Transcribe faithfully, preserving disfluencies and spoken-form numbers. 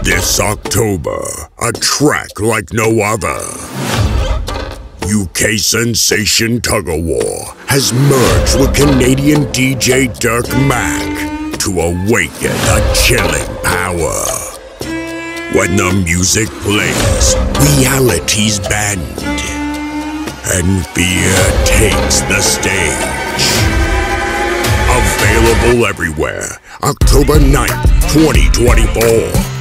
This October, a track like no other. U K sensation Tuggawar has merged with Canadian D J Dirk Mack to awaken a chilling power. When the music plays, realities bend, and fear takes the stage. Available everywhere, October ninth, twenty twenty-four.